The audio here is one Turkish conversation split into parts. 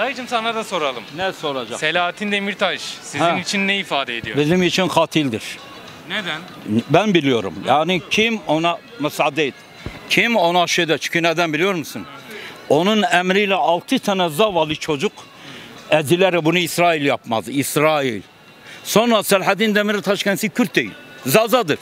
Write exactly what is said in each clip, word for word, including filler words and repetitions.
Dayıcım sana da soralım. Ne soracak? Selahattin Demirtaş sizin Ha. için ne ifade ediyor? Bizim için katildir. Neden? Ben biliyorum. Yani kim ona müsaade et. Kim ona şeyde çünkü neden biliyor musun? Onun emriyle altı tane zavallı çocuk ezileri bunu İsrail yapmaz. İsrail. Sonra Selahattin Demirtaş kendisi Kürt değil. Zazadır.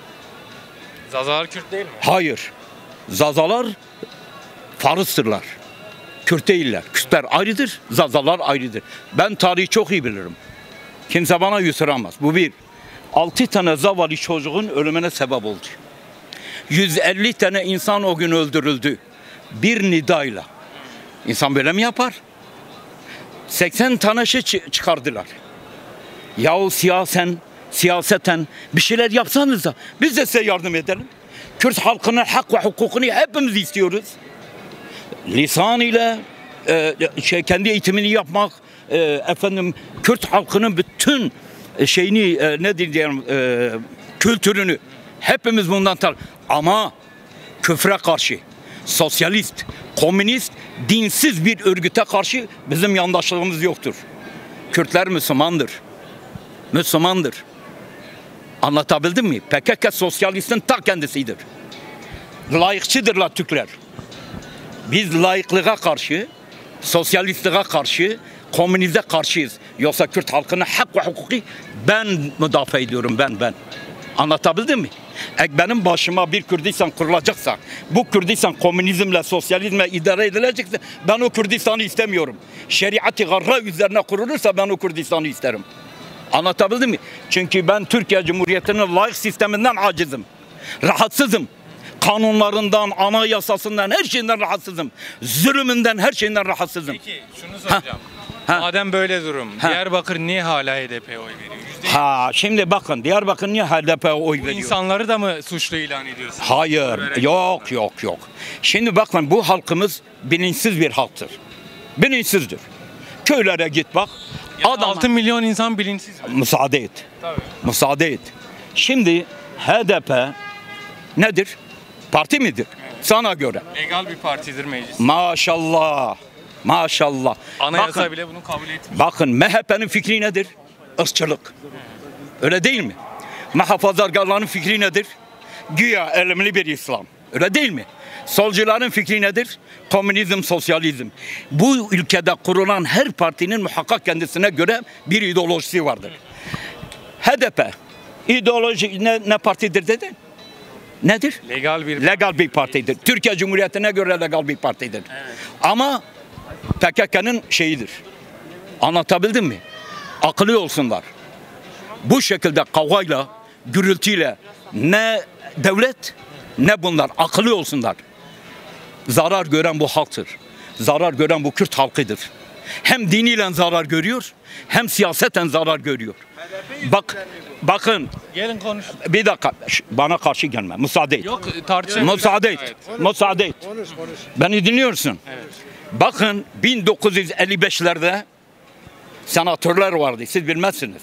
Zazalar Kürt değil mi? Hayır. Zazalar Farsıdırlar. Kürt değiller. Kürtler ayrıdır. Zazalar ayrıdır. Ben tarihi çok iyi bilirim. Kimse bana yuturamaz. Bu bir. Altı tane zavallı çocuğun ölümüne sebep oldu. yüz elli tane insan o gün öldürüldü. Bir nidayla. İnsan böyle mi yapar? seksen tane şey çıkardılar. Yahu siyasen, siyaseten bir şeyler yapsanız da biz de size yardım edelim. Kürt halkının hak ve hukukunu hepimiz istiyoruz. Lisan ile e, şey, kendi eğitimini yapmak, e, efendim Kürt halkının bütün şeyini e, ne diyeyim e, kültürünü hepimiz bundan tar. Ama küfre karşı, sosyalist, komünist, dinsiz bir örgüte karşı bizim yandaşlığımız yoktur. Kürtler Müslümandır. Müslümandır. Anlatabildim mi? P K K sosyalistin ta kendisidir. Layıkçıdırlar Türkler. Biz layıklığa karşı, sosyalistliğe karşı, komünize karşıyız. Yoksa Kürt halkının hak ve hukuki ben müdafaa ediyorum, ben ben. Anlatabildim mi? E benim başıma bir Kürdistan kurulacaksa, bu Kürdistan komünizmle, sosyalizmle idare edilecekse ben o Kürdistan'ı istemiyorum. Şeriat-ı garra üzerine kurulursa ben o Kürdistan'ı isterim. Anlatabildim mi? Çünkü ben Türkiye Cumhuriyeti'nin layık sisteminden acizim. Rahatsızım. Kanunlarından, anayasasından, her şeyinden rahatsızım. Zulümünden, her şeyinden rahatsızım. Peki şunu soracağım. Ha. Madem böyle durum, Ha. Diyarbakır niye hala H D P'ye oy veriyor? yüzde Ha, şimdi bakın Diyarbakır niye H D P'ye oy Bu veriyor? insanları da mı suçlu ilan ediyorsunuz? Hayır, Vererek. yok yok yok. Şimdi bakın bu halkımız bilinçsiz bir halktır. Bilinçsizdir. Köylere git bak. Ya Adam altı milyon insan bilinçsiz mi? müsaade et. Tabii. Müsaade et. Şimdi H D P nedir? Parti midir? Sana göre. Legal bir partidir meclis. Maşallah. Maşallah. Anayasa Bakın, bile bunu kabul etmiyor. bakın M H P'nin fikri nedir? Irkçılık. Öyle değil mi? Muhafazakارların fikri nedir? Güya elimli bir İslam. Öyle değil mi? Solcuların fikri nedir? Komünizm, sosyalizm. Bu ülkede kurulan her partinin muhakkak kendisine göre bir ideolojisi vardır. H D P ideoloji ne, ne partidir dedi? Nedir? Legal bir Legal bir partidir. Türkiye Cumhuriyeti'ne göre legal bir partidir. Evet. Ama P K K'nın şeyidir. Anlatabildim mi? Akıllı olsunlar. Bu şekilde kavgayla, gürültüyle ne devlet ne bunlar akıllı olsunlar. Zarar gören bu halktır. Zarar gören bu Kürt halkıdır. Hem diniyle zarar görüyor, hem siyaseten zarar görüyor. Bak, bakın. Gelin konuş. Bir dakika, bana karşı gelme, müsaade et. Yok tartışabiliriz. Müsaade et, Evet. müsaade et. Konuş konuş. Beni dinliyorsun. Evet. Bakın bin dokuz yüz elli beşlerde senatörler vardı, siz bilmezsiniz.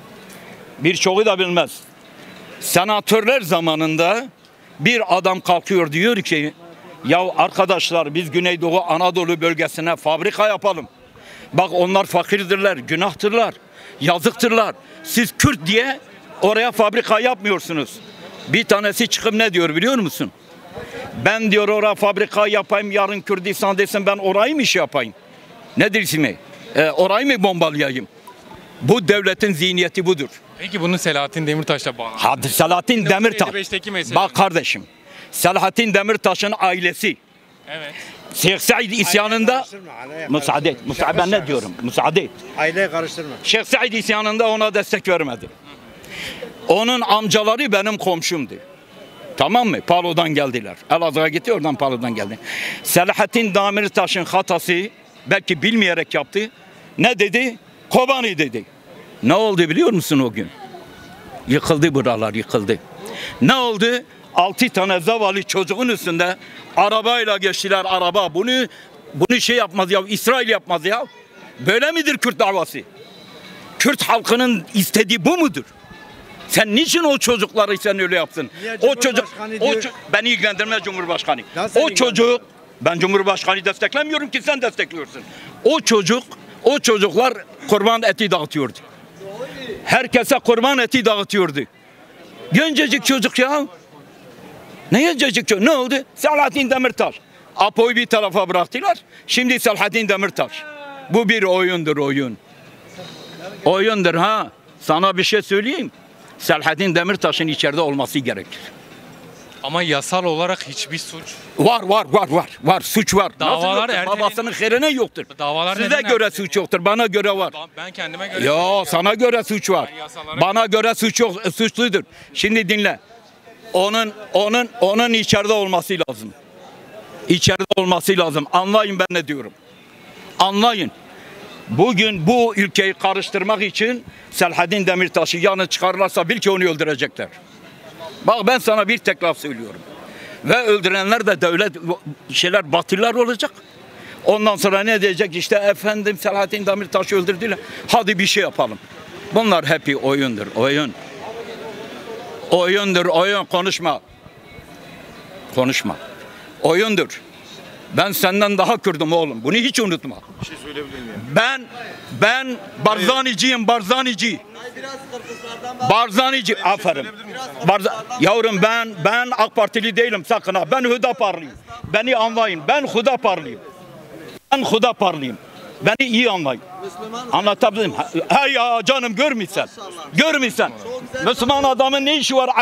Birçoğu da bilmez. Senatörler zamanında bir adam kalkıyor diyor ki, ya arkadaşlar biz Güneydoğu Anadolu bölgesine fabrika yapalım. Bak onlar fakirdirler, günahtırlar, yazıktırlar. Siz Kürt diye oraya fabrika yapmıyorsunuz. Bir tanesi çıkıp ne diyor biliyor musun? Ben diyor oraya fabrika yapayım, yarın Kürdistan desin ben orayı mı iş yapayım? Nedir ismi? Ee, orayı mı bombalayayım? Bu devletin zihniyeti budur. Peki bunu Selahattin Demirtaş'la bağlı. Hadi Selahattin Demirtaş. mesele. Bak kardeşim. Selahattin Demirtaş'ın ailesi. Evet. Şeyh Said isyanında Karıştırma, aileye müsaade et. karıştırma. Müsaade ben ne diyorum? Müsaade et. Aileye karıştırma. Şeyh Said isyanında ona destek vermedi. Onun amcaları benim komşumdu. Tamam mı? Palo'dan geldiler. Elazığ'a gitti, oradan Palo'dan geldi. Selahattin Demirtaş'ın hatası belki bilmeyerek yaptı. Ne dedi? Kobani dedi. Ne oldu biliyor musun o gün? Yıkıldı buralar, yıkıldı. Ne oldu? Altı tane zavallı çocuğun üstünde arabayla geçtiler, araba. Bunu bunu şey yapmaz ya, İsrail yapmaz ya. Böyle midir Kürt davası? Kürt halkının istediği bu mudur? Sen niçin o çocukları sen öyle yaptın? Niye O çocuk, Cumhurbaşkanı o diyor? ço- beni ilgilendirmez Cumhurbaşkanı. Nasıl O çocuk, Ben Cumhurbaşkanı desteklemiyorum ki, sen destekliyorsun. O çocuk, o çocuklar kurban eti dağıtıyordu. Herkese kurban eti dağıtıyordu. Gencecik çocuk ya. Ne gencecik çocuk? Ne oldu? Selahattin Demirtaş. Apo'yu bir tarafa bıraktılar. Şimdi Selahattin Demirtaş. Bu bir oyundur, oyun. Oyundur ha. Sana bir şey söyleyeyim. Selahattin Demirtaş'ın içeride olması gerekir. Ama yasal olarak hiçbir suç. Var var var var. Var suç var. Davalar Nasıl yoktur? erteleyin- Babasının hayrine yoktur. Davalar Size neden göre erteleniyor? suç yoktur. Bana göre var. Ben kendime göre... Ya sana göre suç var. Ben yasalara- Bana göre suç yok, suçludur. Şimdi dinle. Onun onun onun içeride olması lazım. İçeride olması lazım. Anlayın ben ne diyorum. Anlayın. Bugün bu ülkeyi karıştırmak için Selahattin Demirtaş'ı yanı çıkarlarsa bil ki onu öldürecekler. Bak ben sana bir tek laf söylüyorum. Ve öldürenler de devlet şeyler batılılar olacak. Ondan sonra ne diyecek? İşte efendim Selahattin Demirtaş'ı öldürdüler. Hadi bir şey yapalım. Bunlar hep oyundur, oyun. Oyundur, oyun. Konuşma. Konuşma. Oyundur. Ben senden daha Kürdüm oğlum. Bunu hiç unutma. Bir şey söyleyebilir miyim? Ben ben Barzaniciyim, Barzanici. Barzanici. Aferin. Barza Yavrum ben ben AK Partili değilim sakın ha. Ben Hüdaparlıyım. Beni anlayın. Ben Hüdaparlıyım. Ben Hüdaparlıyım. Beni iyi anlayın. Anlatabildim. Ha ya canım görmüşsen. Görmüşsen. Müslüman adamın ne işi var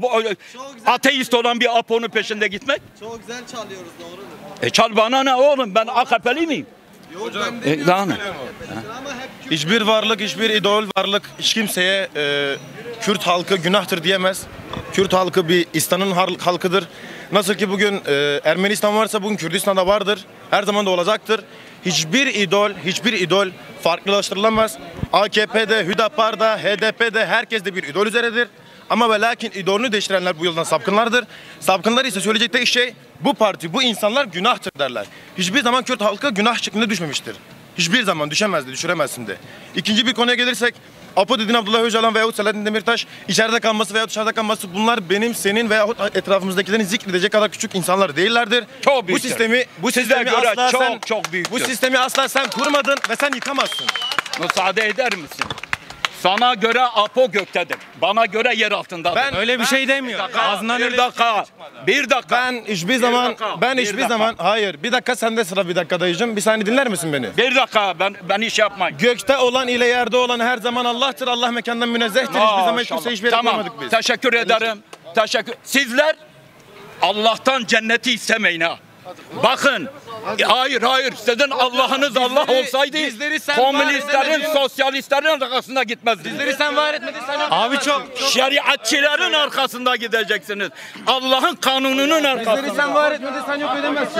ateist olan bir Apo'nun peşinde gitmek? Çok güzel çalıyoruz, doğrudur. E çal bana ne oğlum, ben A K P'li miyim? Yok ben E, daha ne? ama hep Hiçbir varlık, hiçbir idol varlık hiç kimseye e, Kürt halkı günahtır diyemez. Kürt halkı bir İslam'ın har- halkıdır. Nasıl ki bugün e, Ermenistan varsa bugün Kürdistan'da vardır. Her zaman da olacaktır. Hiçbir idol, hiçbir idol farklılaştırılamaz. A K P'de, Hüdapar'da, H D P'de herkes de bir idol üzeredir. Ama ve lakin idolünü değiştirenler bu yoldan sapkınlardır. Sapkınlar ise söyleyecek tek şey bu parti, bu insanlar günahtır derler. Hiçbir zaman Kürt halkı günah şeklinde düşmemiştir. Hiçbir zaman düşemezdi, düşüremezsin de. İkinci bir konuya gelirsek, Apo dediğin Abdullah Öcalan veyahut Selahattin Demirtaş içeride kalması veyahut dışarıda kalması bunlar benim, senin veyahut etrafımızdakilerin zikredecek kadar küçük insanlar değillerdir. Çok bu büyüktür. sistemi, bu Size sistemi göre asla çok, sen, çok büyüktür. bu sistemi asla sen kurmadın ve sen yıkamazsın. Müsaade eder misin? Sana göre Apo göktedir. Bana göre yer altındadır. Ben- Öyle bir şey demiyor. Ağzından bir öyle dakika. Bir dakika. Ben hiçbir zaman, dakika, ben bir hiçbir dakika. zaman, hayır bir dakika sende sıra bir dakika dayıcım. Bir saniye dinler misin beni? Bir dakika. Ben ben iş yapmayın. Gökte olan ile yerde olan her zaman Allah'tır. Allah mekandan münezzehtir. Hiçbir zaman hiç kimse hiçbir yere Tamam. koymadık biz. Teşekkür ederim. Teşekkür. Sizler Allah'tan cenneti istemeyin ha. Bakın. Hayır hayır. Sizin Allah'ınız Allah bizleri- olsaydı bizleri sen var komünistlerin, edemedin. sosyalistlerin arkasında gitmezdiniz. Bizleri sen var etmedin sen yok. Abi çok... Şeriatçilerin arkasında gideceksiniz. Allah'ın kanununun Bizleri arkasında. sen var etmedin sen yok edemezsin.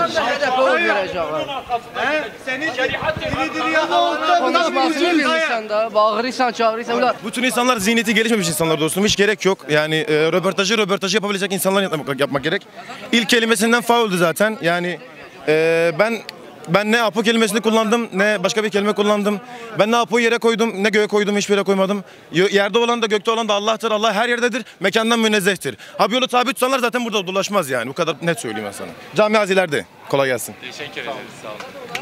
Konuşmasını bilirsən də, bağırırsan, çağırırsan. Ulan Bütün insanlar zihniyeti gelişmemiş insanlar dostum. Hiç gerek yok. Yani e, röportajı röportajı yapabilecek insanlar yapmak, yapmak gerek. İlk kelimesinden fauldü zaten. Yani e, ben ben ne Apo kelimesini kullandım ne başka bir kelime kullandım. Ben ne Apo'yu yere koydum ne göğe koydum hiçbir yere koymadım. Y- Yerde olan da gökte olan da Allah'tır. Allah her yerdedir. Mekandan münezzehtir. Ha bir yolu tabi tutanlar zaten burada dolaşmaz yani. Bu kadar net söyleyeyim ben sana. Cami azilerde. Kolay gelsin. Teşekkür ederiz. Sağ olun.